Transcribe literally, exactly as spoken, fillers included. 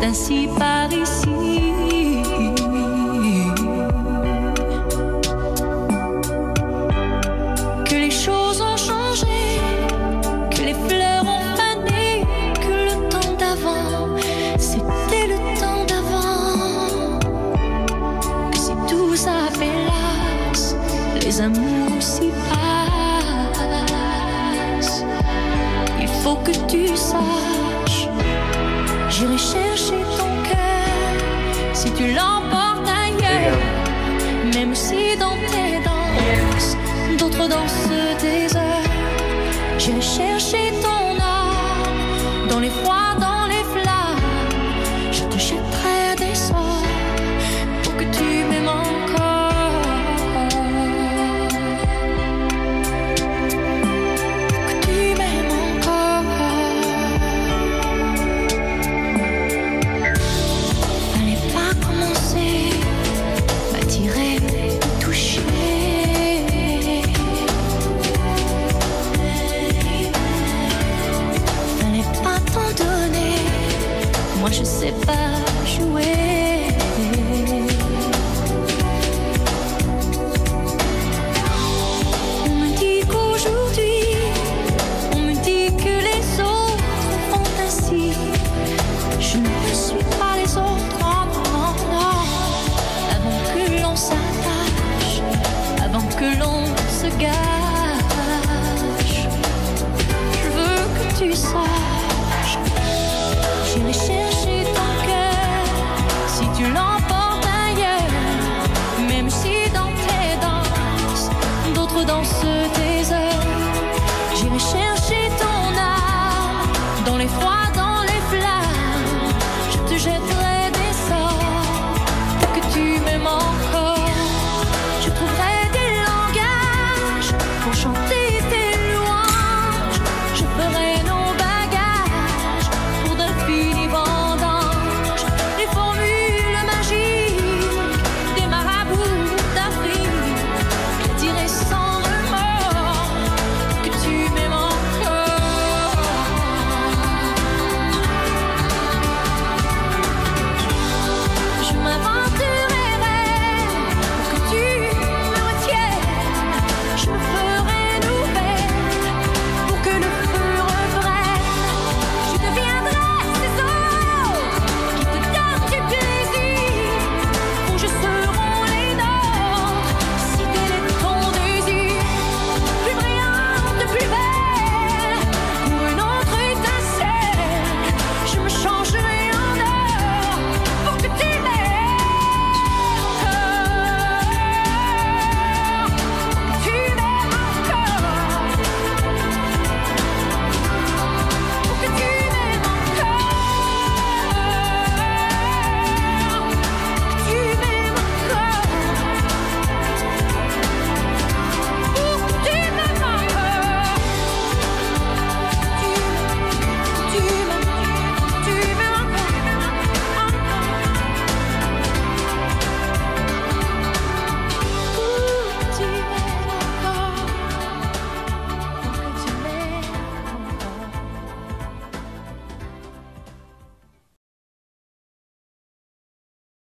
ainsi par ici. Que les choses ont changé, que les fleurs ont fané, que le temps d'avant, c'était le temps d'avant. Que si tout ça fait l'as, les amours s'y passent. Il faut que tu saches, j'irai chercher ton cœur si tu l'emportes ailleurs. Même si dans tes danses, d'autres dansent des heures. J'irai chercher ton âme dans les froids, dans les flammes. Je te jetterai des sorts pour que tu m'aimes encore. Pour que tu m'aimes encore. Fallait pas commencer, m'attirer, me toucher. Fallait pas t'en donner, moi je sais pas jouer. On me dit qu'aujourd'hui, on me dit que les autres font ainsi. Je ne suis pas les autres, non, non, non. Avant que l'on s'attache, avant que l'on se gâche, je veux que tu saches.